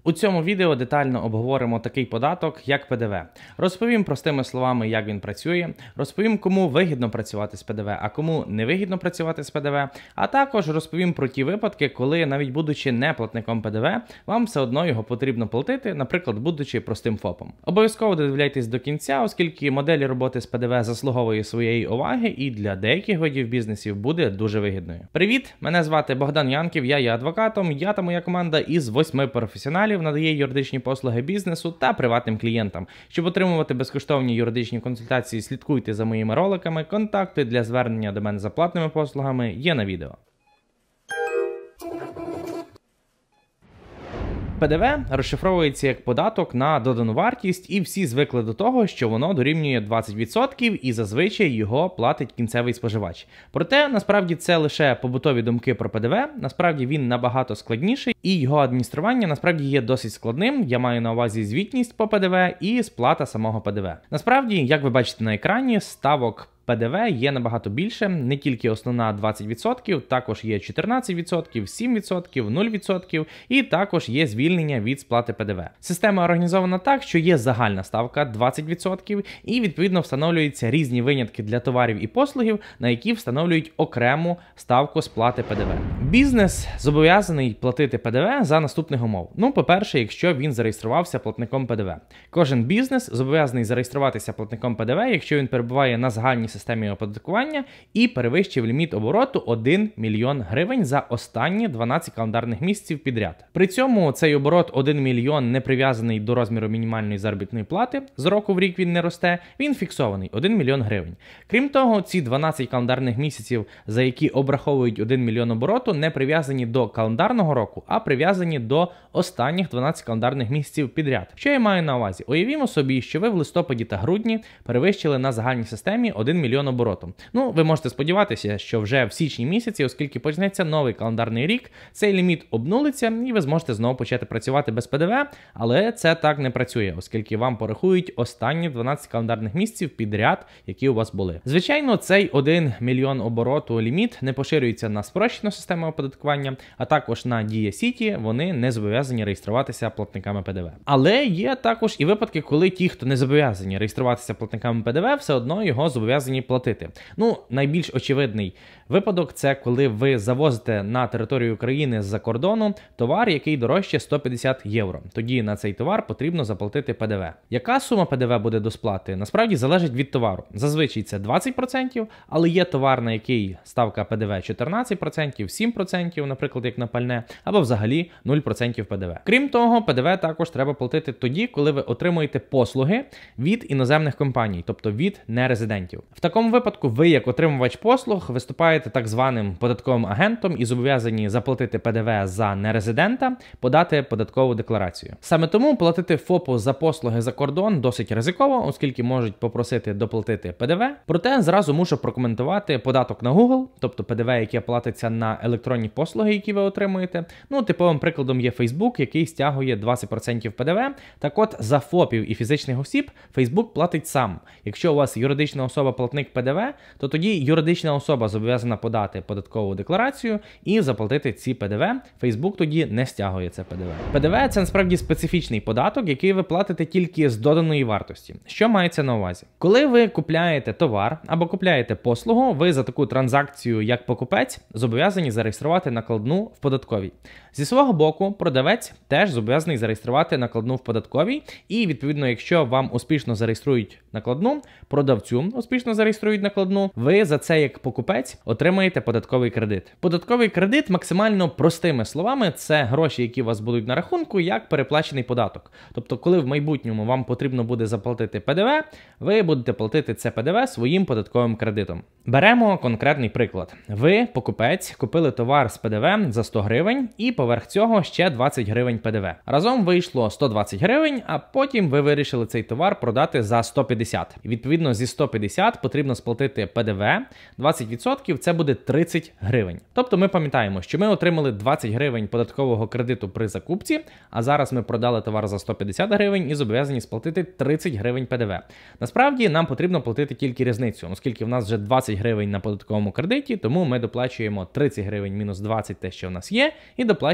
У цьому відео детально обговоримо такий податок, як ПДВ. Розповім простими словами, як він працює, розповім, кому вигідно працювати з ПДВ, а кому не вигідно працювати з ПДВ, а також розповім про ті випадки, коли, навіть будучи не платником ПДВ, вам все одно його потрібно платити, наприклад, будучи простим ФОПом. Обов'язково додивляйтесь до кінця, оскільки модель роботи з ПДВ заслуговує своєї уваги і для деяких видів бізнесів буде дуже вигідною. Привіт, мене звати Богдан Янків, я є адвокатом, я та моя команда із 8 професіоналів надає юридичні послуги бізнесу та приватним клієнтам. Щоб отримувати безкоштовні юридичні консультації, слідкуйте за моїми роликами, контакти для звернення до мене за платними послугами є на відео. ПДВ розшифровується як податок на додану вартість, і всі звикли до того, що воно дорівнює 20% і зазвичай його платить кінцевий споживач. Проте, насправді, це лише побутові думки про ПДВ, насправді він набагато складніший, і його адміністрування насправді є досить складним, я маю на увазі звітність по ПДВ і сплата самого ПДВ. Насправді, як ви бачите на екрані, ставок ПДВ є набагато більше, не тільки основна 20%, також є 14%, 7%, 0% і також є звільнення від сплати ПДВ. Система організована так, що є загальна ставка 20% і відповідно встановлюються різні винятки для товарів і послугів, на які встановлюють окрему ставку сплати ПДВ. Бізнес зобов'язаний платити ПДВ за наступних умов. Ну, по-перше, якщо він зареєструвався платником ПДВ. Кожен бізнес зобов'язаний зареєструватися платником ПДВ, якщо він перебуває на загальній системі оподаткування і перевищив ліміт обороту 1 мільйон гривень за останні 12 календарних місяців підряд. При цьому цей оборот 1 мільйон не прив'язаний до розміру мінімальної заробітної плати, з року в рік він не росте, він фіксований 1 мільйон гривень. Крім того, ці 12 календарних місяців, за які обраховують 1 мільйон обороту, не прив'язані до календарного року, а прив'язані до останніх 12 календарних місяців підряд. Що я маю на увазі? Уявімо собі, що ви в листопаді та грудні перевищили на загальній системі 1 мільйон обороту. Ну, ви можете сподіватися, що вже в січні місяці, оскільки почнеться новий календарний рік, цей ліміт обнулиться і ви зможете знову почати працювати без ПДВ, але це так не працює, оскільки вам порахують останні 12 календарних місяців підряд, які у вас були. Звичайно, цей 1 мільйон обороту ліміт не поширюється на спрощену систему оподаткування, а також на Дія Сіті, вони не зобов'язані реєструватися платниками ПДВ. Але є також і випадки, коли ті, хто не зобов'язані реєструватися платниками ПДВ, все одно його зобов'язані платити. Ну, найбільш очевидний випадок – це коли ви завозите на територію України з-за кордону товар, який дорожче 150 євро. Тоді на цей товар потрібно заплатити ПДВ. Яка сума ПДВ буде до сплати? Насправді залежить від товару. Зазвичай це 20%, але є товар, на який ставка ПДВ 14%, 7%, наприклад, як на пальне, або взагалі 0% ПДВ. Крім того, ПДВ також треба платити тоді, коли ви отримуєте послуги від іноземних компаній, тобто від нерезидентів. В такому випадку ви, як отримувач послуг, виступаєте так званим податковим агентом і зобов'язані заплатити ПДВ за нерезидента, подати податкову декларацію. Саме тому платити ФОПу за послуги за кордон досить ризиково, оскільки можуть попросити доплатити ПДВ. Проте зразу мушу прокоментувати податок на Google, тобто ПДВ, яке платиться на електронні послуги, які ви отримуєте. Ну, типовим прикладом є Facebook, який стягує 20% ПДВ. Так от, за ФОПів і фізичних осіб Facebook платить сам. Якщо у вас юридична особа платник ПДВ, то тоді юридична особа зобов'язана подати податкову декларацію і заплатити ці ПДВ. Facebook тоді не стягує це ПДВ. ПДВ – це насправді специфічний податок, який ви платите тільки з доданої вартості. Що мається на увазі? Коли ви купляєте товар або купляєте послугу, ви за таку транзакцію, як покупець, зобов'язані зареєструвати накладну в податковій. Зі свого боку, продавець теж зобов'язаний зареєструвати накладну в податковій, і, відповідно, якщо вам успішно зареєструють накладну, продавцю успішно зареєструють накладну, ви за це, як покупець, отримаєте податковий кредит. Податковий кредит, максимально простими словами, це гроші, які у вас будуть на рахунку, як переплачений податок. Тобто, коли в майбутньому вам потрібно буде заплатити ПДВ, ви будете платити це ПДВ своїм податковим кредитом. Беремо конкретний приклад. Ви, покупець, купили товар з ПДВ за 100 гривень і поверх цього ще 20 гривень ПДВ. Разом вийшло 120 гривень, а потім ви вирішили цей товар продати за 150. І відповідно зі 150 потрібно сплатити ПДВ, 20% це буде 30 гривень. Тобто ми пам'ятаємо, що ми отримали 20 гривень податкового кредиту при закупці, а зараз ми продали товар за 150 гривень і зобов'язані сплатити 30 гривень ПДВ. Насправді нам потрібно платити тільки різницю, оскільки в нас вже 20 гривень на податковому кредиті, тому ми доплачуємо 30 гривень мінус 20 те, що в нас є, і доплачуємо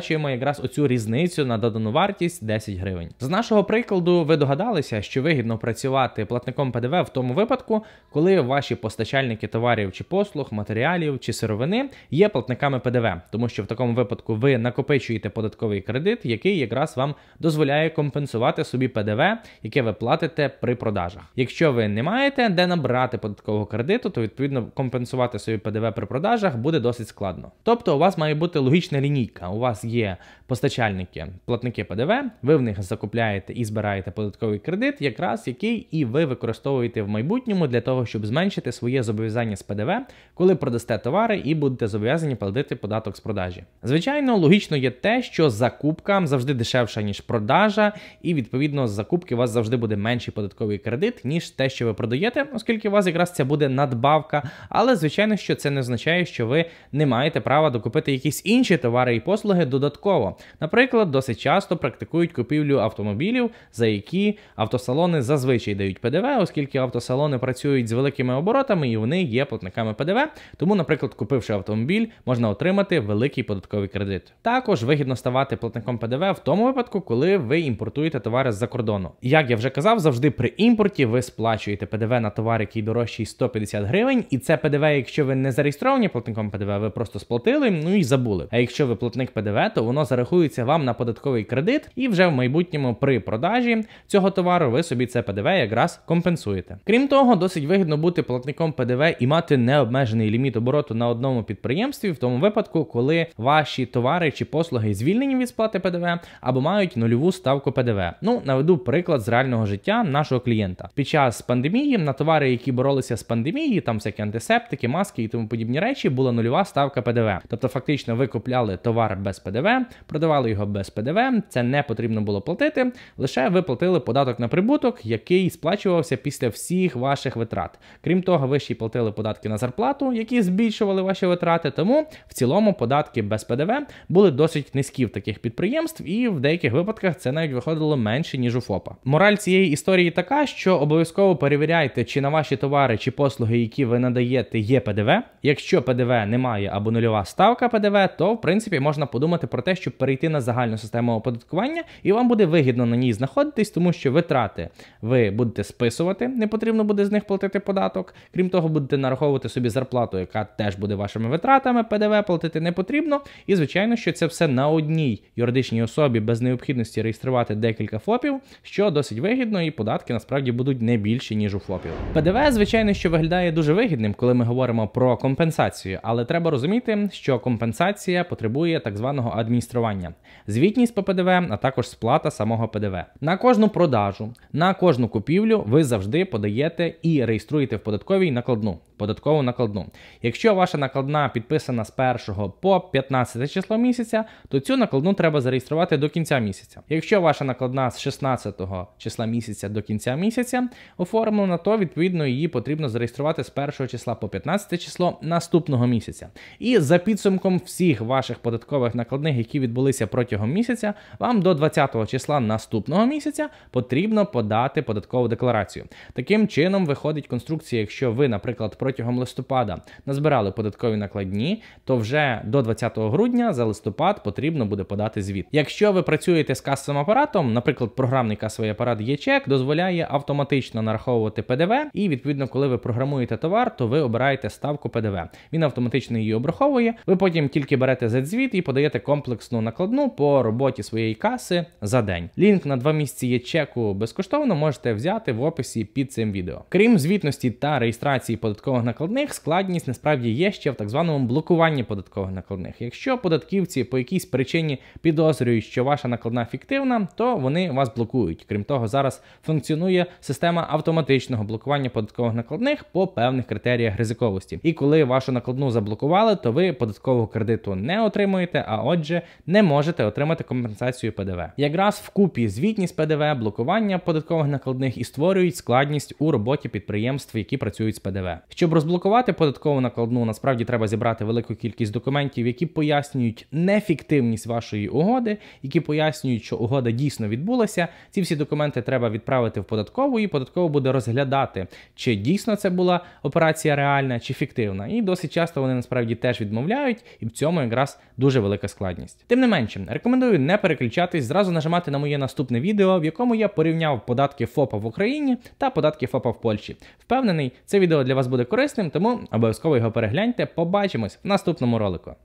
сплачуємо якраз оцю різницю на додану вартість 10 гривень. З нашого прикладу ви догадалися, що вигідно працювати платником ПДВ в тому випадку, коли ваші постачальники товарів чи послуг, матеріалів чи сировини є платниками ПДВ, тому що в такому випадку ви накопичуєте податковий кредит, який якраз вам дозволяє компенсувати собі ПДВ, яке ви платите при продажах. Якщо ви не маєте де набрати податкового кредиту, то відповідно компенсувати собі ПДВ при продажах буде досить складно. Тобто у вас має бути логічна лінійка. У вас є постачальники, платники ПДВ, ви в них закупляєте і збираєте податковий кредит, якраз який і ви використовуєте в майбутньому для того, щоб зменшити своє зобов'язання з ПДВ, коли продасте товари і будете зобов'язані платити податок з продажі. Звичайно, логічно є те, що закупка завжди дешевша, ніж продажа, і відповідно з закупки у вас завжди буде менший податковий кредит, ніж те, що ви продаєте, оскільки у вас якраз це буде надбавка, але звичайно, що це не означає, що ви не маєте права докупити якісь інші товари і послуги додатково. Наприклад, досить часто практикують купівлю автомобілів, за які автосалони зазвичай дають ПДВ, оскільки автосалони працюють з великими оборотами і вони є платниками ПДВ, тому, наприклад, купивши автомобіль, можна отримати великий податковий кредит. Також вигідно ставати платником ПДВ в тому випадку, коли ви імпортуєте товари з-за кордону. Як я вже казав, завжди при імпорті ви сплачуєте ПДВ на товар, який дорожчий 150 гривень, і це ПДВ, якщо ви не зареєстровані платником ПДВ, ви просто сплатили, ну і забули. А якщо ви платник ПДВ, то воно зарахується вам на податковий кредит, і вже в майбутньому при продажі цього товару ви собі це ПДВ якраз компенсуєте. Крім того, досить вигідно бути платником ПДВ і мати необмежений ліміт обороту на одному підприємстві в тому випадку, коли ваші товари чи послуги звільнені від сплати ПДВ або мають нульову ставку ПДВ. Ну, наведу приклад з реального життя нашого клієнта. Під час пандемії на товари, які боролися з пандемією, там всякі антисептики, маски і тому подібні речі, була нульова ставка ПДВ. Тобто фактично ви купляли товар без ПДВ, продавали його без ПДВ, це не потрібно було платити, лише ви платили податок на прибуток, який сплачувався після всіх ваших витрат. Крім того, ви ще й платили податки на зарплату, які збільшували ваші витрати, тому в цілому податки без ПДВ були досить низькі в таких підприємств, і в деяких випадках це навіть виходило менше, ніж у ФОПа. Мораль цієї історії така, що обов'язково перевіряйте, чи на ваші товари чи послуги, які ви надаєте, є ПДВ. Якщо ПДВ немає або нульова ставка ПДВ, то в принципі можна подумати про те, щоб перейти на загальну систему оподаткування, і вам буде вигідно на ній знаходитись, тому що витрати ви будете списувати, не потрібно буде з них платити податок. Крім того, будете нараховувати собі зарплату, яка теж буде вашими витратами, ПДВ платити не потрібно. І звичайно, що це все на одній юридичній особі без необхідності реєструвати декілька ФОПів, що досить вигідно, і податки насправді будуть не більші, ніж у ФОПів. ПДВ, звичайно, що виглядає дуже вигідним, коли ми говоримо про компенсацію, але треба розуміти, що компенсація потребує так званого адміністрування. Звітність по ПДВ, а також сплата самого ПДВ. На кожну продажу, на кожну купівлю ви завжди подаєте і реєструєте в податковій накладну. Податкову накладну. Якщо ваша накладна підписана з 1 по 15 число місяця, то цю накладну треба зареєструвати до кінця місяця. Якщо ваша накладна з 16 числа місяця до кінця місяця оформлена, то відповідно її потрібно зареєструвати з 1 числа по 15 число наступного місяця. І за підсумком всіх ваших податкових накладних, які відбулися протягом місяця, вам до 20 числа наступного місяця потрібно подати податкову декларацію. Таким чином виходить конструкція, якщо ви, наприклад, протягом листопада назбирали податкові накладні, то вже до 20 грудня за листопад потрібно буде подати звіт. Якщо ви працюєте з касовим апаратом, наприклад, програмний касовий апарат Є-чек дозволяє автоматично нараховувати ПДВ, і відповідно, коли ви програмуєте товар, то ви обираєте ставку ПДВ. Він автоматично її обраховує, ви потім тільки берете Z-звіт і подаєте комплексну накладну по роботі своєї каси за день. Лінк на 2 місяці Є-чеку безкоштовно можете взяти в описі під цим відео. Крім звітності та реєстрації податкових накладних, складність насправді є ще в так званому блокуванні податкових накладних. Якщо податківці по якійсь причині підозрюють, що ваша накладна фіктивна, то вони вас блокують. Крім того, зараз функціонує система автоматичного блокування податкових накладних по певних критеріях ризиковості. І коли вашу накладну заблокували, то ви податкового кредиту не отримуєте, а отже, не можете отримати компенсацію ПДВ. Якраз вкупі звітність ПДВ, блокування податкових накладних і створюють складність у роботі підприємств, які працюють з ПДВ. Щоб розблокувати податкову накладну, насправді треба зібрати велику кількість документів, які пояснюють нефіктивність вашої угоди, які пояснюють, що угода дійсно відбулася. Ці всі документи треба відправити в податкову, і податково буде розглядати, чи дійсно це була операція реальна, чи фіктивна. І досить часто вони насправді теж відмовляють, і в цьому якраз дуже велика складність. складність. Тим не менше, рекомендую не переключатись, зразу нажимати на моє наступне відео, в якому я порівняв податки ФОПа в Україні та податки ФОПа в Польщі. Впевнений, це відео для вас буде корисним, тому обов'язково його перегляньте. Побачимось в наступному ролику.